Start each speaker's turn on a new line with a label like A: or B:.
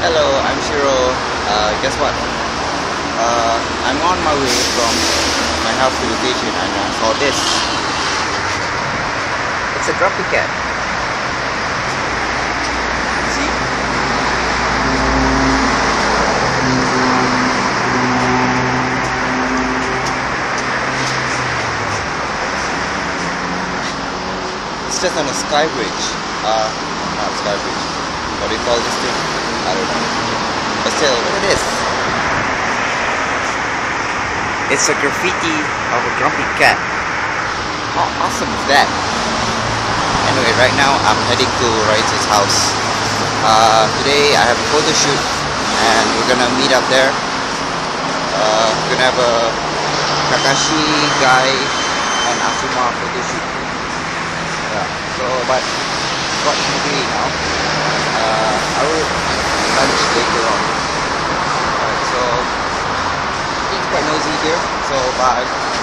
A: Hello, I'm Shirou. Guess what? I'm on my way from my house to the station and I saw this. It's a grumpy cat. See? It's just on a sky bridge. Not sky bridge. What do you call this thing? I don't know. But still, look at this. It's a graffiti of a grumpy cat. How awesome is that? Anyway, right now I'm heading to Raita's house. Today I have a photo shoot and we're gonna meet up there. We're gonna have a Kakashi guy and Asuma photo shoot. Yeah. So, but what should we do now? I will lunch later on. Alright, so it's quite noisy here, so bye.